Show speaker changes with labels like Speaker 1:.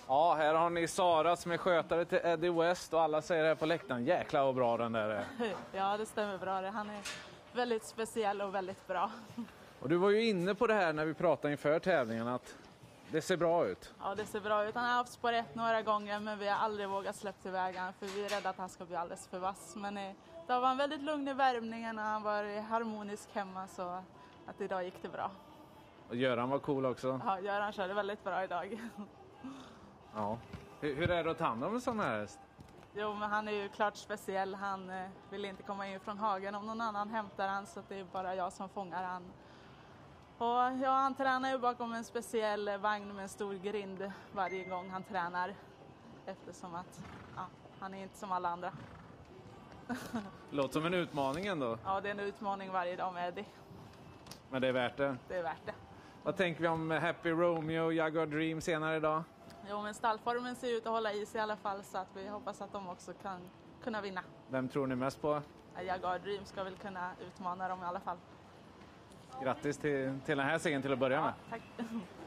Speaker 1: Ja, här har ni Sara som är skötare till Eddie West och alla säger det här på läktaren. Jäklar vad bra den där är.
Speaker 2: Ja, det stämmer bra. Han är väldigt speciell och väldigt bra.
Speaker 1: Och du var ju inne på det här när vi pratade inför tävlingen att det ser bra ut.
Speaker 2: Ja, det ser bra ut. Han har haft spår 1 några gånger men vi har aldrig vågat släppa iväg han för vi är rädda att han ska bli alldeles för vass. Men det var en väldigt lugn i värmningen och han var harmonisk hemma så att idag gick det bra.
Speaker 1: Och Göran var cool också.
Speaker 2: Ja, Göran körde väldigt bra idag.
Speaker 1: Ja. Hur är det att ta hand om en sån här häst?
Speaker 2: Jo, men han är ju klart speciell. Han vill inte komma in från hagen om någon annan hämtar han så att det är bara jag som fångar han. Och ja, han tränar ju bakom en speciell vagn med en stor grind varje gång han tränar. Eftersom att han är inte som alla andra.
Speaker 1: Låter som en utmaning ändå.
Speaker 2: Ja, det är en utmaning varje dag med Eddie.
Speaker 1: Men det är värt det.
Speaker 2: Det är värt det.
Speaker 1: Vad tänker vi om Happy Romeo och Jaguar Dream senare idag?
Speaker 2: Jo, men stallformen ser ut att hålla i sig i alla fall så att vi hoppas att de också kan kunna vinna.
Speaker 1: Vem tror ni mest på?
Speaker 2: Jaguar Dream ska väl kunna utmana dem i alla fall.
Speaker 1: Grattis till den här segern till att börja med.
Speaker 2: Tack.